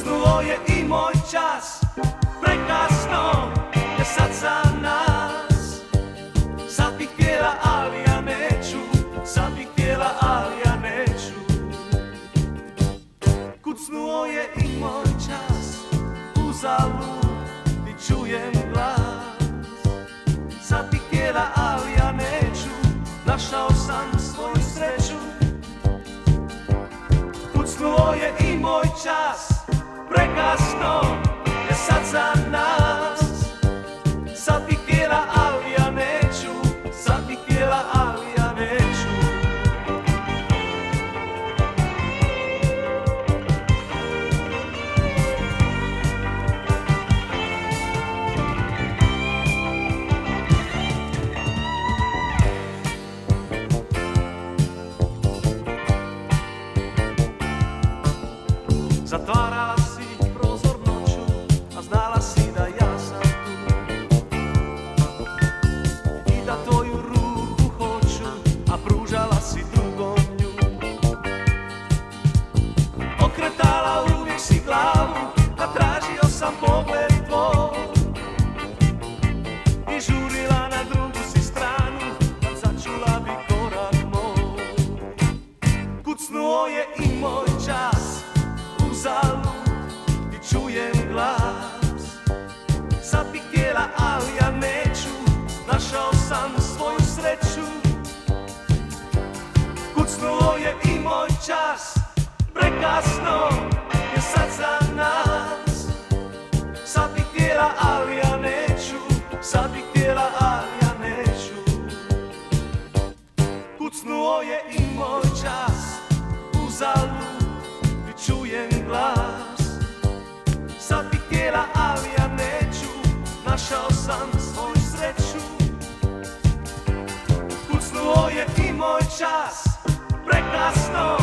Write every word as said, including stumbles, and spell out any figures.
Kucnuo je i moj čas, prekasno je sad za nas. Sad bih htjela, ali ja neću, sad bih htjela, ali ja neću. Kucnuo je i moj čas, uzalud ti čujem glas. Sad bih htjela, ali ja neću, našao sam svoju sreću. Kucnuo je i moj čas, prekasno je sad za nas. Sad bih htjela, ali ja neću, sad bih htjela, ali ja neću. Zatvarala si prozor noću, a znala si da ja sam tu i da tvoju ruku hoću, a pružala si drugom nju. Okretala uvijek si glavu, a tražio sam pogled tvoj i žurila na drugu si stranu, a začula bi korak moj. Kucnuo je i moj čas, uzalud ti čujem glas. Sad bih htjela, ali ja neću, našao sam svoju sreću. Kucnuo je i moj čas, prekasno je sad za nas. Sad bih htjela, ali ja neću, sad bih htjela, ali ja neću. Kucnuo je i moj čas, uzalud ti čujem glas. Sad bih htjela, ali ja neću, našao sam svoju sreću. Kucnuo je i moj čas, prekasno